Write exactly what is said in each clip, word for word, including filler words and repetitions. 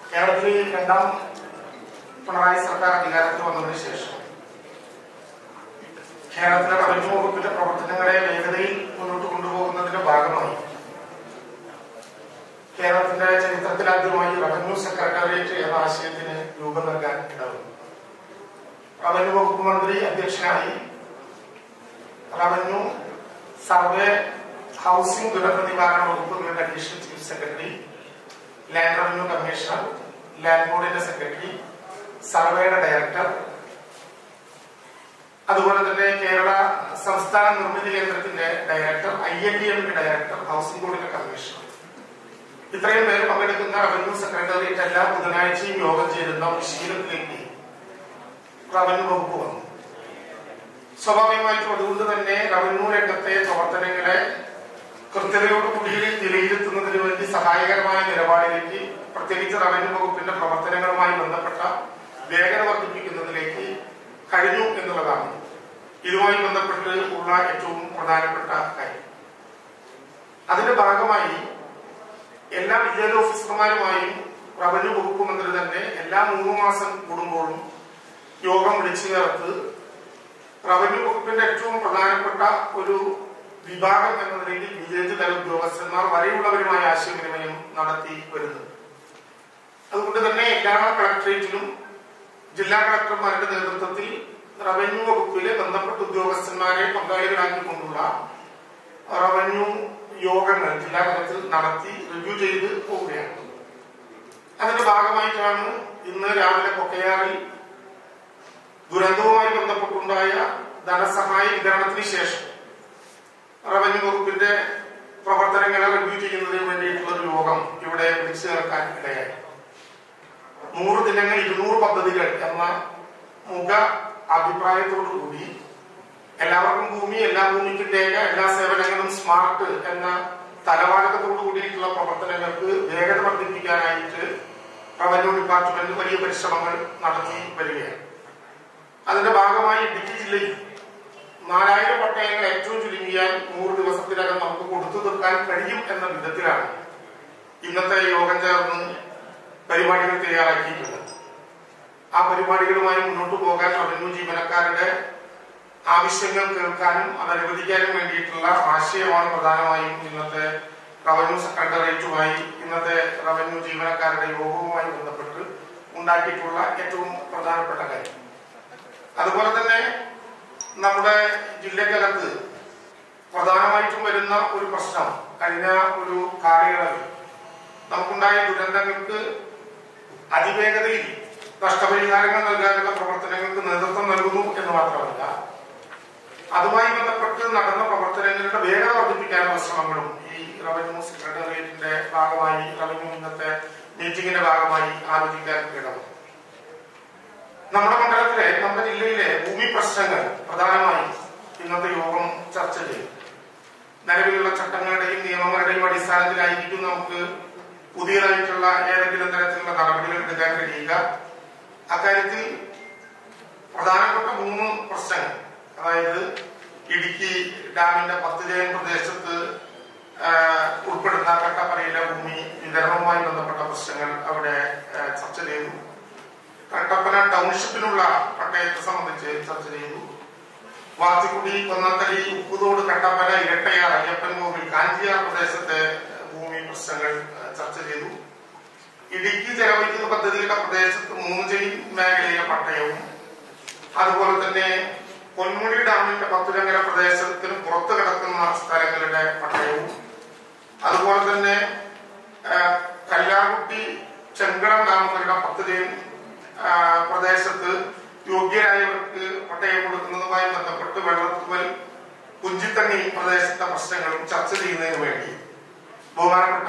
കേരളത്തിൽ രണ്ടാം പിണറായി സർക്കാർ അധികാരത്തിൽ വന്നതിന് ശേഷം കേരളത്തിലെ റവന്യൂ വകുപ്പിന്റെ പ്രവർത്തനങ്ങളെ വേഗതയിൽ മുന്നോട്ട് കൊണ്ടുപോകുന്നതിന്റെ ഭാഗമായി കേരളത്തിന്റെ ചരിത്രത്തിലാദ്യമായി റവന്യൂ സെക്രട്ടേറിയറ്റ് എന്ന ആശയത്തിന് രൂപം നൽകാൻ ഇടവന്നു. റവന്യൂ വകുപ്പ് മന്ത്രി അധ്യക്ഷനായി റവന്യൂ, സർവേ, ഹൗസിംഗ്, ദുരന്ത നിവാരണ വകുപ്പുകളുടെ additional chief secretary, land revenue commissioner, land ബോർഡിന്റെ സെക്രട്ടറി, സർവേയുടെ ഡയറക്ടർ, അതുപോലെ തന്നെ കേരള സംസ്ഥാന നിർമ്മിതി കേന്ദ്രത്തിന്റെ ഡയറക്ടർ, ഐ എൻ ഡി എമ്മിന്റെ ഡയറക്ടർ, ഹൗസിംഗ് ബോർഡിന്റെ കമ്മീഷണർ, ഇത്രയും പേര് പങ്കെടുക്കുന്ന റവന്യൂ സെക്രട്ടേറിയറ്റ് എല്ലാ ബുധനാഴ്ചയും യോഗം ചേരുന്ന ഒരു ശീലത്തിലേക്ക് റവന്യൂ വകുപ്പ് വന്നു. സ്വാഭാവികമായിട്ടും അതുകൊണ്ട് തന്നെ റവന്യൂ രംഗത്തെ പ്രവർത്തനങ്ങളെ കൃത്യതയോടുകൂടി വിലയിരുത്തുന്നതിന് വേണ്ടി സഹായകരമായ നിലപാടിലേക്ക്, പ്രത്യേകിച്ച് റവന്യൂ വകുപ്പിന്റെ പ്രവർത്തനങ്ങളുമായി ബന്ധപ്പെട്ട വേഗത വർദ്ധിപ്പിക്കുന്നതിലേക്ക് കഴിഞ്ഞു എന്നുള്ളതാണ് ഇതുമായി ബന്ധപ്പെട്ട് ഉള്ള ഏറ്റവും പ്രധാനപ്പെട്ട കാര്യം. അതിന്റെ ഭാഗമായി എല്ലാ വില്ലേജ് ഓഫീസർമാരുമായും റവന്യൂ വകുപ്പ് മന്ത്രി തന്നെ എല്ലാ മൂന്ന് മാസം കൂടുമ്പോഴും യോഗം വിളിച്ചു ചേർത്ത് റവന്യൂ വകുപ്പിന്റെ ഏറ്റവും പ്രധാനപ്പെട്ട ഒരു വിഭാഗം എന്ന നിലയിൽ വില്ലേജ് തല ഉദ്യോഗസ്ഥന്മാർ വരെയുള്ളവരുമായ ആശയവിനിമയം നടത്തി വരുന്നത്. അതുകൊണ്ട് തന്നെ എല്ലാ കളക്ടറേറ്റിലും ജില്ലാ കളക്ടർമാരുടെ നേതൃത്വത്തിൽ റവന്യൂ വകുപ്പിലെ ബന്ധപ്പെട്ട ഉദ്യോഗസ്ഥന്മാരെ പങ്കാളികളാക്കിക്കൊണ്ടുള്ള റവന്യൂ യോഗങ്ങൾ ജില്ലാ തലത്തിൽ നടത്തി റിവ്യൂ ചെയ്ത് പോവുകയാണ്. അതിന്റെ ഭാഗമായിട്ടാണ് ഇന്ന് രാവിലെ കൊക്കയാറിൽ ദുരന്തവുമായി ബന്ധപ്പെട്ടുണ്ടായ ധനസഹായ വിതരണത്തിന് ശേഷം റവന്യൂ വകുപ്പിന്റെ പ്രവർത്തനങ്ങളെ റിവ്യൂ ചെയ്യുന്നതിന് വേണ്ടിയിട്ടുള്ള ഒരു യോഗം ഇവിടെ വിളിച്ചു ചേർക്കാൻ ഇടയായി. നൂറ് ദിനങ്ങൾ ഇരുന്നൂറ് പദ്ധതികൾ എന്ന മുഖ അഭിപ്രായത്തോടു കൂടി എല്ലാവർക്കും ഭൂമി, എല്ലാ ഭൂമിക്കും രേഖ, എല്ലാ സേവനങ്ങളും സ്മാർട്ട് എന്ന തലവാചകത്തോടു കൂടിയിട്ടുള്ള പ്രവർത്തനങ്ങൾക്ക് വേഗത വർദ്ധിപ്പിക്കാനായിട്ട് റവന്യൂ ഡിപ്പാർട്ട്മെന്റ് വലിയ പരിശ്രമങ്ങൾ നടത്തി വരികയാണ്. അതിന്റെ ഭാഗമായി ഇടുക്കി ജില്ലയിൽ നാലായിരം പട്ടയങ്ങൾ ഏറ്റവും ചുരുങ്ങിയാൽ നൂറ് ദിവസത്തിനകം നമുക്ക് കൊടുത്തു തീർക്കാൻ കഴിയും എന്ന വിധത്തിലാണ് ഇന്നത്തെ യോഗം ചേർന്ന് പരിപാടികൾ തയ്യാറാക്കിയിട്ടുള്ളത്. ആ പരിപാടികളുമായി മുന്നോട്ട് പോകാൻ റവന്യൂ ജീവനക്കാരുടെ ആവശ്യങ്ങൾ കേൾക്കാനും അത് അനുവദിക്കാനും വേണ്ടിയിട്ടുള്ള ആശയമാണ് പ്രധാനമായും ഇന്നത്തെ റവന്യൂ സെക്രട്ടേറിയറ്റുമായി ഇന്നത്തെ റവന്യൂ ജീവനക്കാരുടെ യോഗവുമായി ബന്ധപ്പെട്ട് ഉണ്ടാക്കിയിട്ടുള്ള ഏറ്റവും പ്രധാനപ്പെട്ട കാര്യം. അതുപോലെ തന്നെ നമ്മുടെ ജില്ലക്കകത്ത് പ്രധാനമായിട്ടും വരുന്ന ഒരു പ്രശ്നം കഴിഞ്ഞ ഒരു കാലയളവിൽ നമുക്കുണ്ടായ ദുരന്തങ്ങൾക്ക് അതിവേഗതയിൽ നഷ്ടപരിഹാരങ്ങൾ നൽകാനുള്ള പ്രവർത്തനങ്ങൾക്ക് നേതൃത്വം നൽകുന്നു എന്ന് മാത്രമല്ല, അതുമായി ബന്ധപ്പെട്ട് നടന്ന പ്രവർത്തനങ്ങളുടെ വേഗത വർദ്ധിപ്പിക്കാനുള്ള ശ്രമങ്ങളും ഈ റവന്യൂ സെക്രട്ടേറിയറ്റിന്റെ ഭാഗമായി റവന്യൂ ഇന്നത്തെ മീറ്റിംഗിന്റെ ഭാഗമായി ആലോചിക്കാൻ ഇടവന്നു. നമ്മുടെ മണ്ഡലത്തിലെ, നമ്മുടെ ജില്ലയിലെ ഭൂമി പ്രശ്നങ്ങൾ പ്രധാനമായും ഇന്നത്തെ യോഗം ചർച്ച ചെയ്തു. നിലവിലുള്ള ചട്ടങ്ങളുടെയും നിയമങ്ങളുടെയും അടിസ്ഥാനത്തിലായിരിക്കും നമുക്ക് പുതിയതായിട്ടുള്ള ഏതെങ്കിലും തരത്തിലുള്ള നടപടികൾ എടുക്കാൻ കഴിയുക. അക്കാര്യത്തിൽ പ്രധാനപ്പെട്ട മൂന്ന് പ്രശ്നങ്ങൾ, അതായത് ഇടുക്കി ഡാമിന്റെ പത്ത് ജയൻ പ്രദേശത്ത് ഉൾപ്പെടുന്ന കട്ടപ്പനയിലെ ഭൂമി വിതരണവുമായി ബന്ധപ്പെട്ട പ്രശ്നങ്ങൾ അവിടെ ചർച്ച ചെയ്തു. കട്ടപ്പന ടൗൺഷിപ്പിനുള്ള പട്ടയത്തെ സംബന്ധിച്ച് ചർച്ച ചെയ്തു. വാത്തിക്കുടി, കൊന്നത്തടി, ഉപ്പുതോട്, കട്ടപ്പന, ഇരട്ടയാർ, അയ്യപ്പൻ കോവിൽ, കാഞ്ചിയാർ പ്രദേശത്തെ ഭൂമി പ്രശ്നങ്ങൾ ചർച്ച ചെയ്തു. ഇടുക്കി ജലവൈദ്യുത പദ്ധതിയുടെ പ്രദേശത്ത് മൂന്ന് ചെയിൻ മേഖലയിലെ പട്ടയവും, അതുപോലെ തന്നെ പൊന്മുടി ഡാമിന്റെ പത്തുരങ്കര പ്രദേശത്തിന് പുറത്തു കിടക്കുന്ന സ്ഥലങ്ങളുടെ പട്ടയവും, അതുപോലെ തന്നെ കല്ലാർകുട്ടി ചെങ്കളം ഡാമുകളുടെ പത്ത് ചെയിൻ പ്രദേശത്ത് യോഗ്യരായവർക്ക് പട്ടയം കൊടുക്കുന്നതുമായി ബന്ധപ്പെട്ട് വെള്ളത്തുവൽ, കുഞ്ചിത്തണ്ണി പ്രദേശത്തെ പ്രശ്നങ്ങളും ചർച്ച ചെയ്യുന്നതിന് വേണ്ടി ബഹുമാനപ്പെട്ട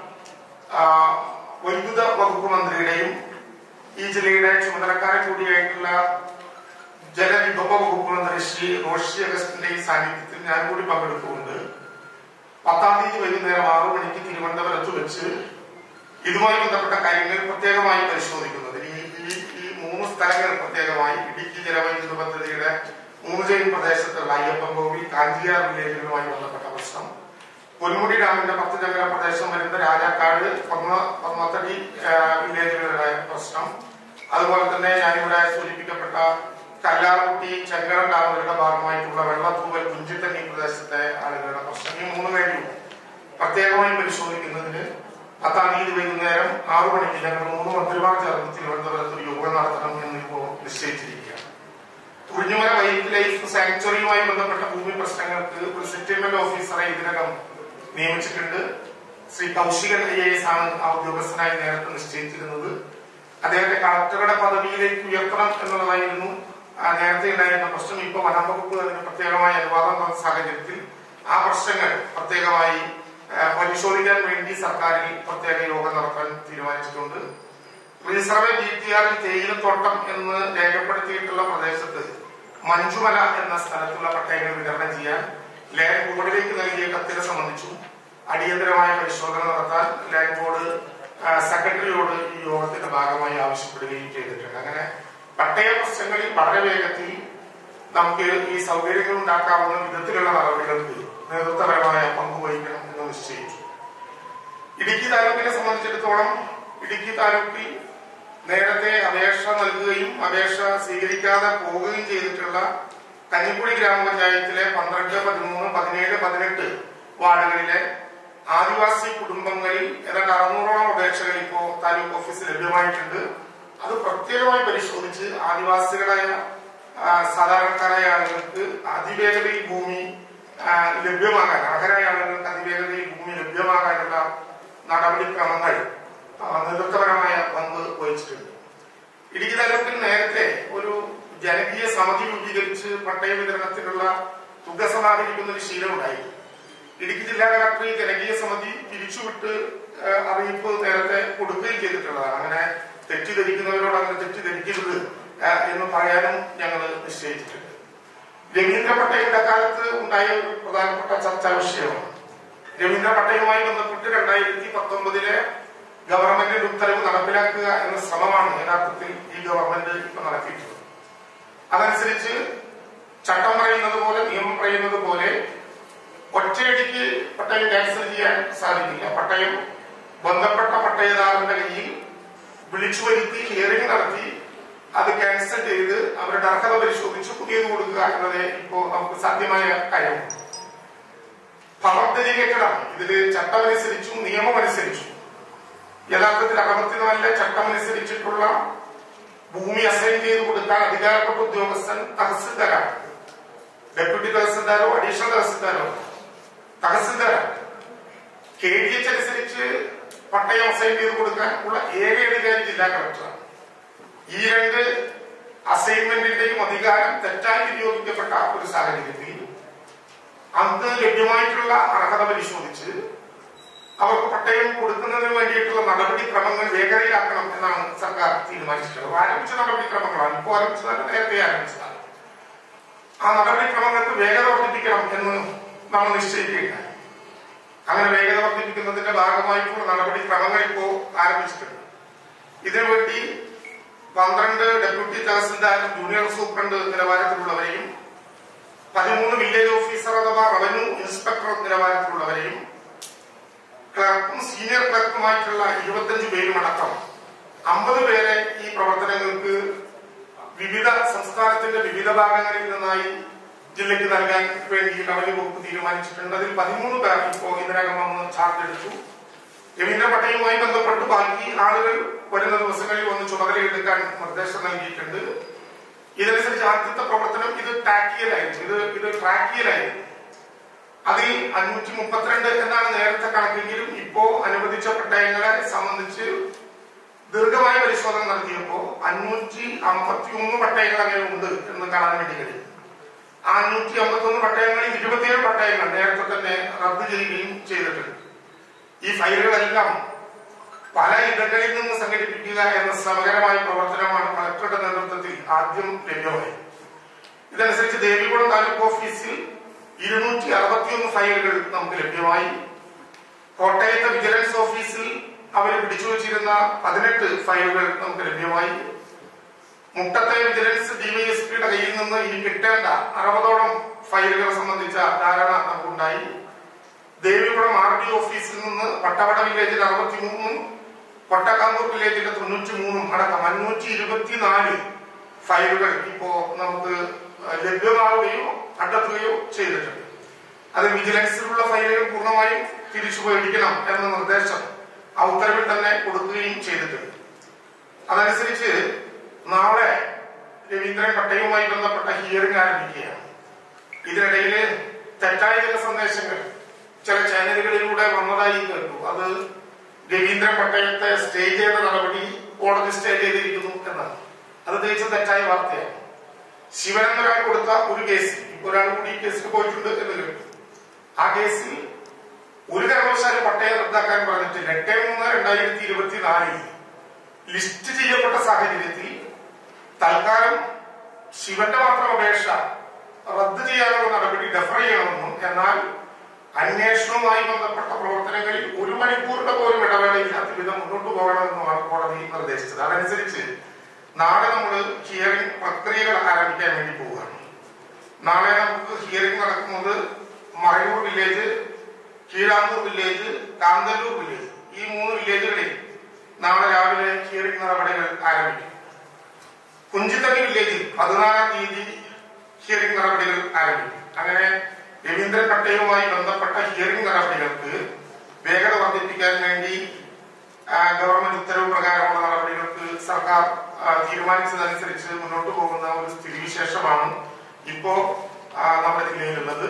വൈദ്യുത വകുപ്പ് മന്ത്രിയുടെയും ഈ ജില്ലയുടെ ചുമതലക്കാരൻ കൂടിയായിട്ടുള്ള ജലവിഭവ വകുപ്പ് മന്ത്രി ശ്രീ റോഷി അഗസ്റ്റിന്റെയും സാന്നിധ്യത്തിൽ ഞാൻ കൂടി പങ്കെടുത്തുകൊണ്ട് പത്താം തീയതി വൈകുന്നേരം ആറു മണിക്ക് തിരുവനന്തപുരത്ത് വെച്ച് ഇതുമായി ബന്ധപ്പെട്ട കാര്യങ്ങൾ പ്രത്യേകമായി പരിശോധിക്കുന്നതിന് ഈ ഈ മൂന്ന് സ്ഥലങ്ങൾ പ്രത്യേകമായി ഇടുക്കി ജലവൈദ്യുത പദ്ധതിയുടെ മൂന്ന് ചെയിൻ പ്രദേശത്തുള്ള അയ്യപ്പൻ കോവിൽ, കാഞ്ചിയാർ വില്ലേജുകളുമായി ബന്ധപ്പെട്ട പ്രശ്നം, പൊന്മുടി ഡാമിന്റെ പത്ത് ചങ്ങല പ്രദേശം വരുന്ന രാജാക്കാട് പത്മത്തടി വില്ലേജുകളുടെ പ്രശ്നം, അതുപോലെ തന്നെ ഞാനിവിടെ സൂചിപ്പിക്കപ്പെട്ട കല്ലാർകുട്ടി ചെങ്കടം ഡാമുകളുടെ ഭാഗമായിട്ടുള്ള വെള്ളത്തൂവൽ കുഞ്ചിത്തണ്ണി പ്രദേശത്തെ ആളുകളുടെ പ്രശ്നം, ഈ മൂന്ന് കാര്യവും പ്രത്യേകമായി പരിശോധിക്കുന്നതിന് പത്താം തീയതി വൈകുന്നേരം ആറു മണിക്ക് ഞങ്ങൾ മൂന്ന് മന്ത്രിമാർ ചേർന്ന് തിരുവനന്തപുരത്ത് ഒരു യോഗം നടത്തണം എന്നിപ്പോൾ നിശ്ചയിച്ചിരിക്കുകയാണ്. കുറിഞ്ഞുമല വൈൽഡ് ലൈഫ് സാങ്ച്വറിയുമായി ബന്ധപ്പെട്ട ഭൂമി പ്രശ്നങ്ങൾക്ക് ഒരു സെറ്റിൽമെന്റ് ഓഫീസറെ ഇതിനകം നിയമിച്ചിട്ടുണ്ട്. Shri Kaushikan I A S ആണ് ആ ഉദ്യോഗസ്ഥനായി നേരത്തെ നിശ്ചയിച്ചിരുന്നത്. അദ്ദേഹത്തെ കളക്ടറുടെ പദവിയിലേക്ക് ഉയർത്തണം എന്നുള്ളതായിരുന്നു നേരത്തെ ഉണ്ടായിരുന്ന പ്രശ്നം. ഇപ്പൊ വനം വകുപ്പ് അതിന് പ്രത്യേകമായ അനുവാദം തന്ന സാഹചര്യത്തിൽ ആ പ്രശ്നങ്ങൾ പ്രത്യേകമായി പരിശോധിക്കാൻ വേണ്ടി സർക്കാരിൽ പ്രത്യേക യോഗം നടത്താൻ തീരുമാനിച്ചിട്ടുണ്ട്. റിസർവ് ഡി ടി ആറിൽ തേയിലത്തോട്ടം എന്ന് രേഖപ്പെടുത്തിയിട്ടുള്ള പ്രദേശത്ത് മഞ്ജുമല എന്ന സ്ഥലത്തുള്ള പട്ടയങ്ങൾ വിതരണം ചെയ്യാൻ ലാൻഡ് ബോർഡിലേക്ക് നൽകിയ കത്തിനെ സംബന്ധിച്ചും അടിയന്തരമായ പരിശോധന നടത്താൻ ലാൻഡ് ബോർഡ് സെക്രട്ടറിയോട് ഈ യോഗത്തിന്റെ ഭാഗമായി ആവശ്യപ്പെടുകയും ചെയ്തിട്ടുണ്ട്. അങ്ങനെ പട്ടയ പ്രശ്നങ്ങളിൽ വളരെ വേഗത്തിൽ നമുക്ക് ഈ സൗകര്യങ്ങൾ ഉണ്ടാക്കാവുന്ന വിധത്തിലുള്ള നടപടികൾക്ക് നേതൃത്വപരമായ പങ്കുവഹിക്കണം എന്ന് നിശ്ചയിച്ചു. ഇടുക്കി താലൂക്കിനെ സംബന്ധിച്ചിടത്തോളം ഇടുക്കി താലൂക്കിൽ നേരത്തെ അപേക്ഷ നൽകുകയും അപേക്ഷ സ്വീകരിക്കാതെ പോവുകയും ചെയ്തിട്ടുള്ള കഞ്ഞിക്കുഴി ഗ്രാമപഞ്ചായത്തിലെ പന്ത്രണ്ട് പതിമൂന്ന് പതിനേഴ് പതിനെട്ട് വാർഡുകളിലെ ആദിവാസി കുടുംബങ്ങളിൽ ഏതാണ്ട് അറുന്നൂറോളം അപേക്ഷകൾ ഇപ്പോ താലൂക്ക് ഓഫീസിൽ ലഭ്യമായിട്ടുണ്ട്. അത് പ്രത്യേകമായി പരിശോധിച്ച് ആദിവാസികളായ സാധാരണക്കാരായ ആളുകൾക്ക് അതിവേഗതയിൽ ഭൂമി ലഭ്യമാകാൻ, അർഹരായ ആളുകൾക്ക് അതിവേഗതയിൽ ഭൂമി ലഭ്യമാകാനുള്ള നടപടിക്രമങ്ങൾ നേതൃത്വപരമായ പങ്ക് വഹിച്ചിട്ടുണ്ട്. ഇടുക്കി താലൂക്കിൽ നേരത്തെ ഒരു ജനകീയ സമിതി രൂപീകരിച്ച് പട്ടയ വിതരണത്തിനുള്ള തുക സമാഹരിക്കുന്ന ഒരു ശീലമുണ്ടായി. ഇടുക്കി ജില്ലാ കളക്ടർ ഈ ജനകീയ സമിതി പിരിച്ചുവിട്ട് അറിയിപ്പ് നേരത്തെ കൊടുക്കുകയും ചെയ്തിട്ടുള്ളതാണ്. അങ്ങനെ തെറ്റിദ്ധരിക്കുന്നവരോട് അങ്ങനെ തെറ്റിദ്ധരിക്കരുത് എന്ന് പറയാനും ഞങ്ങൾ നിശ്ചയിച്ചിട്ടുണ്ട്. രവീന്ദ്ര പട്ടയുടെ കാലത്ത് ഉണ്ടായ ഒരു പ്രധാനപ്പെട്ട ചർച്ചാ വിഷയമാണ്. രവീന്ദ്ര പട്ടയുമായി ബന്ധപ്പെട്ട് രണ്ടായിരത്തി പത്തൊമ്പതിലെ ഗവൺമെന്റിന്റെ ഉത്തരവ് നടപ്പിലാക്കുക എന്ന ശ്രമമാണ് യഥാർത്ഥത്തിൽ ഈ ഗവൺമെന്റ് ഇപ്പൊ നടത്തിയിട്ടുള്ളത്. അതനുസരിച്ച് ചട്ടം പറയുന്നത് പോലെ, നിയമം പറയുന്നത് പോലെ ഒറ്റയടിക്ക് പട്ടയം ക്യാൻസൽ ചെയ്യാൻ സാധിക്കില്ല. പട്ടയം ബന്ധപ്പെട്ട പട്ടയദാരന്റെ കയ്യിൽ വിളിച്ചു വരുത്തി ഹിയറിംഗ് നടത്തി അത് ക്യാൻസൽ ചെയ്ത് അവരുടെ അർഹത പരിശോധിച്ച് പുതിയത് കൊടുക്കുക എന്നതേ ഇപ്പോ നമുക്ക് സാധ്യമായ കാര്യമാണ്. പവർ ഡെലിഗേറ്റഡാണ്. ഇതില് ചട്ടമനുസരിച്ചും നിയമമനുസരിച്ചും യഥാർത്ഥത്തിൽ അറുപത്തിനാലിലെ ചട്ടമനുസരിച്ചിട്ടുള്ള ഭൂമി അസൈൻ ചെയ്ത് കൊടുക്കാൻ അധികാരപ്പെട്ട ഉദ്യോഗസ്ഥൻ തഹസിൽദാരാണ്. ഡെപ്യൂട്ടി തഹസിൽദാരോ അഡീഷണൽ തഹസിൽദാരോ തഹസിൽദാരാണ്. കെ ഡി എച്ച് അനുസരിച്ച് പട്ടയം അസൈൻ ചെയ്ത് കൊടുക്കാൻ ഉള്ള ഏക അധികാരി ജില്ലാ കളക്ടറാണ്. ഈ രണ്ട് അസൈൻമെന്റിന്റെയും അധികാരം തെറ്റായി വിനിയോഗിക്കപ്പെട്ട ഒരു സാഹചര്യത്തിൽ അന്ന് ലഭ്യമായിട്ടുള്ള അർഹത പരിശോധിച്ച് അവർക്ക് പട്ടയം കൊടുക്കുന്നതിന് വേണ്ടിയിട്ടുള്ള നടപടിക്രമങ്ങൾ വേഗതയിലാക്കണം എന്നാണ് സർക്കാർ തീരുമാനിച്ചിട്ടുള്ളത്. ആരംഭിച്ച നടപടിക്രമങ്ങളാണ്, ഇപ്പോൾ ആരംഭിച്ചതല്ല, നേരത്തെ ആരംഭിച്ചതാണ്. ആ നടപടിക്രമങ്ങൾക്ക് വേഗത വർദ്ധിപ്പിക്കണം എന്ന് നമ്മൾ നിശ്ചയിക്കുകയുണ്ടായി. അങ്ങനെ വേഗത വർദ്ധിപ്പിക്കുന്നതിന്റെ ഭാഗമായിട്ടുള്ള നടപടിക്രമങ്ങൾ ഇപ്പോൾ ആരംഭിച്ചിട്ടുണ്ട്. ഇതിനുവേണ്ടി പന്ത്രണ്ട് ഡെപ്യൂട്ടി തഹസിൽദാർ, ജൂനിയർ സൂപ്രണ്ട് നിലവാരത്തിലുള്ളവരെയും പതിമൂന്ന് വില്ലേജ് ഓഫീസർ അഥവാ റവന്യൂ ഇൻസ്പെക്ടർ നിലവാരത്തിലുള്ളവരെയും ക്ലർക്കും സീനിയർ ക്ലർക്കുമായിട്ടുള്ള ഇരുപത്തഞ്ച് പേരും അടക്കം അമ്പത് പേരെ ഈ പ്രവർത്തനങ്ങൾക്ക് വിവിധ സംസ്ഥാനത്തിന്റെ വിവിധ ഭാഗങ്ങളിൽ നിന്നായി ജില്ലയ്ക്ക് നൽകാൻ വേണ്ടി റവന്യൂ വകുപ്പ് തീരുമാനിച്ചിട്ടുണ്ട്. അതിൽ പതിമൂന്ന് പേർ ഇപ്പോൾ ഇതിനകം വന്ന് ചാർജ് എടുത്തു. രവീന്ദ്ര പട്ടയുമായി ബന്ധപ്പെട്ട് ബാക്കി ആളുകൾ വരുന്ന ദിവസങ്ങളിൽ വന്ന് ചുമതലയെടുക്കാൻ നിർദ്ദേശം നൽകിയിട്ടുണ്ട്. ഇതനുസരിച്ച് ആദ്യത്തെ പ്രവർത്തനം ഇത് ടാക്കിയലായിരുന്നു, ഇത് ഇത് ട്രാക്കിയലായിരുന്നു. അതിൽ അഞ്ഞൂറ്റി മുപ്പത്തിരണ്ട് എന്നാണ് നേരത്തെ കണക്കെങ്കിലും ഇപ്പോ അനുവദിച്ച പട്ടയങ്ങളെ സംബന്ധിച്ച് ദീർഘമായ പരിശോധന നടത്തിയപ്പോ അഞ്ഞൂറ്റി അമ്പത്തി ഒന്ന് പട്ടയങ്ങൾ അങ്ങനെ ഉണ്ട് എന്ന് കാണാൻ വേണ്ടി കഴിയും. ആ അഞ്ഞൂറ്റി അമ്പത്തി ഒന്ന് പട്ടയങ്ങളിൽ ഇരുപത്തിയേഴ് പട്ടയങ്ങൾ നേരത്തെ തന്നെ റദ്ദ് ചെയ്യുകയും ചെയ്തിട്ടുണ്ട്. ഈ ഫയലുകളെല്ലാം പല ഇടങ്ങളിൽ നിന്ന് സംഘടിപ്പിക്കുക എന്ന ശ്രമകരമായ പ്രവർത്തനമാണ് കളക്ടറുടെ നേതൃത്വത്തിൽ ആദ്യം ലഭ്യമായി. ഇതനുസരിച്ച് ദേവികുളം താലൂക്ക് ഓഫീസിൽ ഇരുന്നൂറ്റി അറുപത്തിയൊന്ന് ഫയലുകൾ നമുക്ക് ലഭ്യമായി. കോട്ടയത്തെ വിജിലൻസ് ഓഫീസിൽ അവർ പിടിച്ചുവച്ചിരുന്ന പതിനെട്ട് ഫയലുകൾ നമുക്ക് ലഭ്യമായി. മുട്ടത്തെ വിജിലൻസ് ഡിവൈഎസ്പിയുടെ കയ്യിൽ നിന്ന് ഇനി കിട്ടേണ്ട അറുപതോളം ഫയലുകളെ സംബന്ധിച്ച ധാരണ നമുക്കുണ്ടായി. ദേവികുളം ആർ ഡി ഓഫീസിൽ നിന്ന് വട്ടവട വില്ലേജിൽ അറുപത്തി മൂന്നും കൊട്ടക്കാമ്പൂർ വില്ലേജിലെ തൊണ്ണൂറ്റി മൂന്നും അടക്കം അഞ്ഞൂറ്റി ഇരുപത്തിനാല് ഫയലുകൾ ഇപ്പോ നമുക്ക് ലഭ്യമാവുകയോ കണ്ടെത്തുകയോ ചെയ്തിട്ടുണ്ട്. അത് വിജിലൻസിലുള്ള ഫയലുകൾ പൂർണ്ണമായും തിരിച്ചു മേടിക്കണം എന്ന നിർദ്ദേശം ആ ഉത്തരവിൽ തന്നെ കൊടുക്കുകയും ചെയ്തിട്ടുണ്ട്. അതനുസരിച്ച് നാളെ രവീന്ദ്രൻ പട്ടയവുമായി ബന്ധപ്പെട്ട ഹിയറിംഗ് ആരംഭിക്കുകയാണ്. ഇതിനിടയിൽ തെറ്റായ ചില സന്ദേശങ്ങൾ ചില ചാനലുകളിലൂടെ വന്നതായി കേട്ടു. അത് രവീന്ദ്രൻ പട്ടയത്തെ സ്റ്റേ ചെയ്ത നടപടി കോടതി സ്റ്റേ ചെയ്തിരിക്കുന്നു എന്നാണ്. അത് തികച്ചും തെറ്റായ വാർത്തയാണ്. ശിവൻ എന്നൊരാൾ കൊടുത്ത ഒരു കേസിൽ ഇപ്പൊ ഒരാൾ കൂടി ഈ കേസിൽ പോയിട്ടുണ്ട് എന്ന് കേട്ടു. ആ കേസിൽ ഒരു കാരണവശാലും പട്ടയം റദ്ദാക്കാൻ പറഞ്ഞിട്ടില്ല. എട്ട് മൂന്ന് രണ്ടായിരത്തി ഇരുപത്തിനാലിൽ ലിസ്റ്റ് ചെയ്യപ്പെട്ട സാഹചര്യത്തിൽ തൽക്കാലം ശിവന്റെ മാത്രം അപേക്ഷ റദ്ദ് ചെയ്യാനുള്ള നടപടി ഡെഫർ ചെയ്യണമെന്നും എന്നാൽ അന്വേഷണവുമായി ബന്ധപ്പെട്ട പ്രവർത്തനങ്ങളിൽ ഒരു മണിക്കൂറിന്റെ പോലും ഇടവേളയില്ലാത്ത വിധം മുന്നോട്ട് പോകണമെന്നുമാണ് കോടതി നിർദ്ദേശിച്ചത്. അതനുസരിച്ച് നാളെ നമ്മൾ ഹിയറിംഗ് പ്രക്രിയകൾ ആരംഭിക്കാൻ വേണ്ടി പോവുകയാണ്. നാളെ നമുക്ക് ഹിയറിംഗ് നടക്കുന്നത് Marayoor village, Keezhampoor village, Kanthalloor village, ഈ മൂന്ന് വില്ലേജുകളിൽ നാളെ രാവിലെ ഹിയറിംഗ് നടപടികൾ ആരംഭിക്കും. കുഞ്ചിത്തണ്ണി വില്ലേജിൽ പതിനാലാം തീയതി ഹിയറിംഗ് നടപടികൾ ആരംഭിക്കും. അങ്ങനെ രവീന്ദ്രൻ പട്ടയവുമായി ബന്ധപ്പെട്ട ഹിയറിംഗ് നടപടികൾക്ക് വേഗത വർദ്ധിപ്പിക്കാൻ വേണ്ടി ഗവൺമെന്റ് ഉത്തരവ് പ്രകാരമുള്ള നടപടികൾക്ക് സർക്കാർ തീരുമാനിച്ചതനുസരിച്ച് മുന്നോട്ട് പോകുന്ന ഒരു സ്ഥിതിവിശേഷമാണ് ഇപ്പോ നമ്മുടെ ജില്ലയിലുള്ളത്.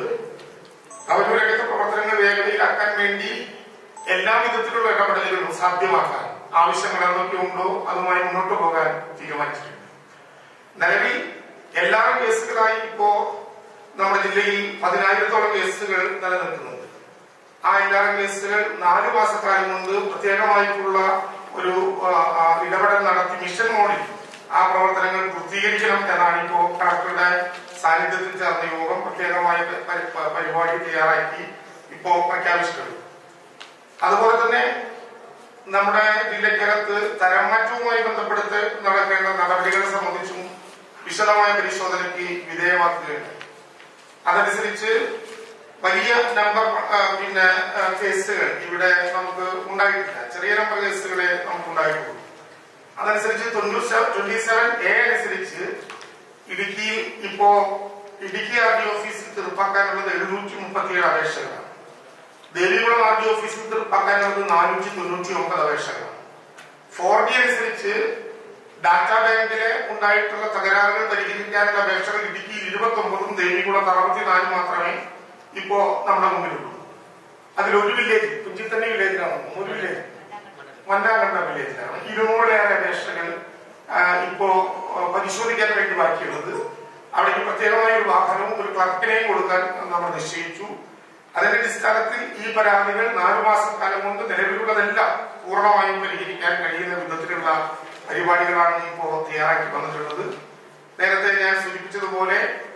അവരുടെ പ്രവർത്തനങ്ങൾ വേഗതയിലാക്കാൻ വേണ്ടി എല്ലാ വിധത്തിലുള്ള ഇടപെടലുകളും സാധ്യമാക്കാൻ ആവശ്യങ്ങൾ എന്തൊക്കെ ഉണ്ടോ അതുമായി മുന്നോട്ട് പോകാൻ തീരുമാനിച്ചിട്ടുണ്ട്. നിലവിൽ എല്ലാ കേസുകളായി ഇപ്പോ നമ്മുടെ ജില്ലയിൽ പതിനായിരത്തോളം കേസുകൾ നിലനിൽക്കുന്നുണ്ട്. ആ എല്ലാ കേസുകൾ നാലു മാസക്കാലം കൊണ്ട് പ്രത്യേകമായിട്ടുള്ള ഒരു ഇടപെടൽ നടത്തി മിഷൻ മോഡിൽ ആ പ്രവർത്തനങ്ങൾ പൂർത്തീകരിക്കണം എന്നാണ് ഇപ്പോ കളക്ടറുടെ സാന്നിധ്യത്തിൽ ചേർന്ന യോഗം പ്രത്യേകമായ പരിപാടി തയ്യാറാക്കി ഇപ്പോ പ്രഖ്യാപിച്ചിട്ടുണ്ട്. അതുപോലെ തന്നെ നമ്മുടെ ജില്ലക്കകത്ത് തരം മാറ്റവുമായി ബന്ധപ്പെടുത്ത് നടക്കേണ്ട നടപടികളെ സംബന്ധിച്ചും വിശദമായ പരിശോധനയ്ക്ക് വിധേയമാക്കുകയുണ്ട്. അതനുസരിച്ച് വലിയ നമ്പർ പിന്നെ കേസുകൾ ഇവിടെ നമുക്ക് ഉണ്ടായിട്ടില്ല. ചെറിയ നമ്പർ കേസുകളെ നമുക്ക് ഉണ്ടായിട്ടുള്ളൂ. അതനുസരിച്ച് ട്വന്റി സെവൻ എ അനുസരിച്ച് ഇടുക്കി ഇപ്പോ ഇടുക്കി ആർ ഡി ഓഫീസിൽ തീർപ്പാക്കാനുള്ളത് എഴുന്നൂറ്റി മുപ്പത്തിയേഴ് അപേക്ഷകളാണ്. ദേവികുളം ആർ ഡി ഓഫീസിൽ തീർപ്പാക്കാനുള്ളത് നാനൂറ്റി തൊണ്ണൂറ്റി ഒമ്പത് അപേക്ഷകളാണ്. ഫോർ ഡി അനുസരിച്ച് ഡാറ്റാ ബാങ്കിലെ ഉണ്ടായിട്ടുള്ള തകരാറുകൾ പരിഹരിക്കാനുള്ള അപേക്ഷകൾ ഇടുക്കിയിൽ ഇരുപത്തി ഒമ്പതും ദേവികുളം അറുപത്തിനാലും മാത്രമേ ഇപ്പോ നമ്മുടെ മുമ്പിലുള്ളൂ. അതിലൊരു വില്ലേജ് കുഞ്ചിത്തണ്ണി വില്ലേജിലാണ്, ഒരു വില്ലേജ് മന്നാകണ്ട വില്ലേജിലാണ് ഇരുന്നൂറിലേറെ അപേക്ഷകൾ ഇപ്പോ പരിശോധിക്കാൻ വേണ്ടി ബാക്കിയുള്ളത്. അവിടേക്ക് പ്രത്യേകമായ ഒരു വാഹനവും ഒരു ക്ലർക്കിനെയും കൊടുക്കാൻ നമ്മൾ നിശ്ചയിച്ചു. അതിന്റെ അടിസ്ഥാനത്തിൽ ഈ പരാതികൾ നാലു മാസക്കാലം കൊണ്ട് നിലവിലുള്ളതെല്ലാം പൂർണ്ണമായും പരിഹരിക്കാൻ കഴിയുന്ന വിധത്തിലുള്ള പരിപാടികളാണ് ഇപ്പോ തയ്യാറാക്കി വന്നിട്ടുള്ളത്. നേരത്തെ ഞാൻ സൂചിപ്പിച്ചതുപോലെ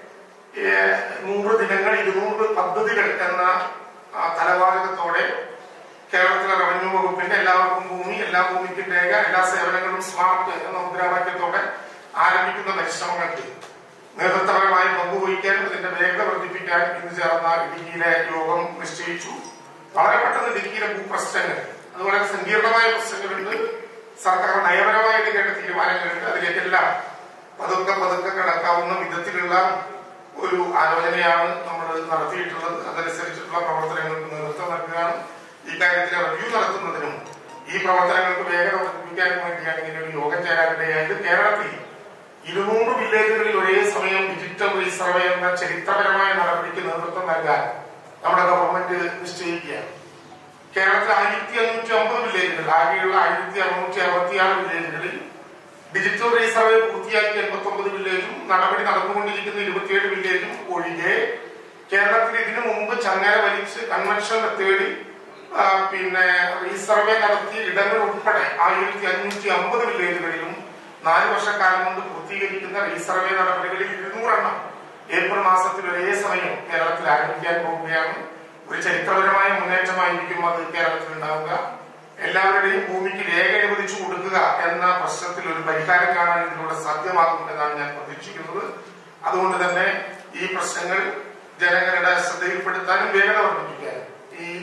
നൂറ് ദിനങ്ങൾ ഇരുന്നൂറ് പദ്ധതികൾ എന്ന തലവാചകത്തോടെ കേരളത്തിലെ റവന്യൂ വകുപ്പിന്റെ എല്ലാവർക്കും ഭൂമി, എല്ലാ ഭൂമിക്കും രേഖ, എല്ലാ സേവനങ്ങളും സ്മാർട്ട് എന്ന മുദ്രാവാക്യത്തോടെ ആരംഭിക്കുന്ന പരിശ്രമങ്ങൾക്ക് നേതൃത്വപരമായി പങ്കുവഹിക്കാൻ ഇതിന്റെ വേഗത വർദ്ധിപ്പിക്കാൻ ഇന്ന് ചേർന്ന ഇടുക്കിയിലെ യോഗം നിശ്ചയിച്ചു. വളരെ പെട്ടെന്ന് ഇടുക്കിയിലെ ഭൂപ്രശ്നങ്ങൾ, അതുപോലെ സങ്കീർണമായ പ്രശ്നങ്ങളുണ്ട്, സർക്കാർ നയപരമായി എടുക്കേണ്ട തീരുമാനങ്ങളുണ്ട്. അതിലേക്കെല്ലാം പതുക്കെ പതുക്കെ കടക്കാവുന്ന വിധത്തിലുള്ള ഒരു ആലോചനയാണ് നമ്മൾ നടത്തിയിട്ടുള്ളത്. അതനുസരിച്ചിട്ടുള്ള പ്രവർത്തനങ്ങൾക്ക് നേതൃത്വം നൽകുകയാണ്. ഇക്കാര്യത്തിലെ റിവ്യൂ നടത്തുന്നതിനും ഈ പ്രവർത്തനങ്ങൾക്ക് വേഗത വർദ്ധിപ്പിക്കാനും വേണ്ടിയാണ് ഇങ്ങനെ ഒരു യോഗം ചേരാനിടയായത്. കേരളത്തിൽ ഇരുന്നൂറ് വില്ലേജുകളിൽ ഒരേ സമയം ഡിജിറ്റൽ റീസർവേ എന്ന ചരിത്രപരമായ നടപടിക്ക് നേതൃത്വം നൽകാൻ നമ്മുടെ ഗവൺമെന്റ് നിശ്ചയിക്കുകയാണ്. കേരളത്തിൽ ആയിരത്തി അഞ്ഞൂറ്റി അമ്പത് വില്ലേജുകൾ, ആകെയുള്ള ആയിരത്തി അറുന്നൂറ്റി അറുപത്തിയാറ് വില്ലേജുകളിൽ ഡിജിറ്റൽ റീസർവേ പൂർത്തിയാക്കി എൺപത്തി ഒമ്പത് വില്ലേജും നടപടി നടന്നുകൊണ്ടിരിക്കുന്ന ഇരുപത്തിയേഴ് വില്ലേജും ഒഴികെ കേരളത്തിൽ ഇതിനു മുമ്പ് ചങ്ങല വലിച്ച് കൺവെൻഷൻ മെത്തേഡിൽ പിന്നെ റീസർവേ നടത്തിയ ഇടങ്ങൾ ഉൾപ്പെടെ ആയിരത്തി അഞ്ഞൂറ്റി അമ്പത് വില്ലേജുകളിലും നാല് വർഷക്കാലം കൊണ്ട് പൂർത്തീകരിക്കുന്ന റീസർവേ നടപടികളിൽ ഇരുന്നൂറെണ്ണം ഏപ്രിൽ മാസത്തിൽ ഒരേ സമയം കേരളത്തിൽ ആരംഭിക്കാൻ പോവുകയാണ്. ഒരു ചരിത്രപരമായ മുന്നേറ്റമായിരിക്കും അത് കേരളത്തിൽ ഉണ്ടാവുക. എല്ലാവരുടെയും ഭൂമിക്ക് രേഖ അനുവദിച്ചു കൊടുക്കുക എന്ന പ്രശ്നത്തിൽ ഒരു പരിഹാരം കാണാൻ ഇതിലൂടെ സാധ്യമാകും എന്നാണ് ഞാൻ പ്രതീക്ഷിക്കുന്നത്. അതുകൊണ്ട് തന്നെ ഈ പ്രശ്നങ്ങൾ ജനങ്ങളുടെ ശ്രദ്ധയിൽപ്പെടുത്താനും വേഗത വർദ്ധിപ്പിക്കാനും ഈ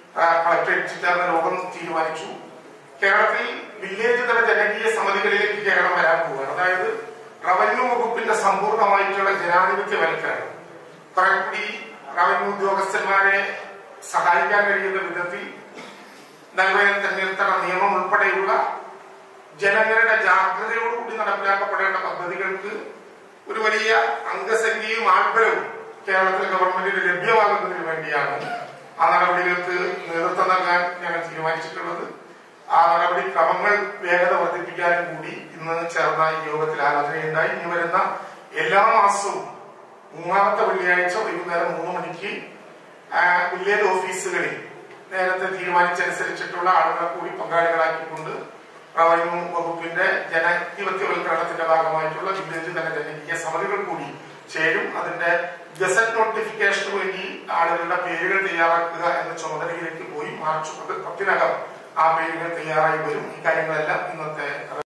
കളക്ടറേറ്റ് ചേർന്ന യോഗം തീരുമാനിച്ചു. കേരളത്തിൽ വില്ലേജ് തല ജനകീയ സമിതികളിലേക്ക് കേരളം വരാൻ പോവുകയാണ്. അതായത് റവന്യൂ വകുപ്പിന്റെ സമ്പൂർണമായിട്ടുള്ള ജനാധിപത്യവൽക്കരണം, കുറെ കൂടി റവന്യൂ ഉദ്യോഗസ്ഥന്മാരെ സഹായിക്കാൻ കഴിയുന്ന വിധത്തിൽ നൽകുന്ന തെരഞ്ഞെടുത്ത നിയമം ഉൾപ്പെടെയുള്ള ജനങ്ങളുടെ ജാഗ്രതയോടുകൂടി നടപ്പിലാക്കപ്പെടേണ്ട പദ്ധതികൾക്ക് ഒരു വലിയ അംഗസംഖ്യയും ആൾബലവും കേരളത്തിലെ ഗവൺമെന്റിന് ലഭ്യമാകുന്നതിന് വേണ്ടിയാണ് ആ നടപടികൾക്ക് നേതൃത്വം നൽകാൻ ഞങ്ങൾ തീരുമാനിച്ചിട്ടുള്ളത്. ആ നടപടി ക്രമങ്ങൾ വേഗത വർദ്ധിപ്പിക്കാനും കൂടി ഇന്ന് ചേർന്ന ഈ യോഗത്തിൽ ആലോചനയുണ്ടായി. ഇനി വരുന്ന എല്ലാ മാസവും മൂന്നാമത്തെ വെള്ളിയാഴ്ച വൈകുന്നേരം മൂന്ന് മണിക്ക് വില്ലേജ് ഓഫീസുകളിൽ നേരത്തെ തീരുമാനിച്ചനുസരിച്ചിട്ടുള്ള ആളുകളെ കൂടി പങ്കാളികളാക്കിക്കൊണ്ട് റവന്യൂ വകുപ്പിന്റെ ജനാധിപത്യവൽക്കരണത്തിന്റെ ഭാഗമായിട്ടുള്ള വില്ലേജ് തല ജനകീയ സമിതികൾ കൂടി ചേരും. അതിന്റെ ഗസറ്റ് നോട്ടിഫിക്കേഷന് വേണ്ടി ആളുകളുടെ പേരുകൾ തയ്യാറാക്കുക എന്ന ചുമതലയിലേക്ക് പോയി മാർച്ച് പത്തിനകം ആ പേരുകൾ തയ്യാറായി വരും. ഇക്കാര്യങ്ങളെല്ലാം ഇന്നത്തെ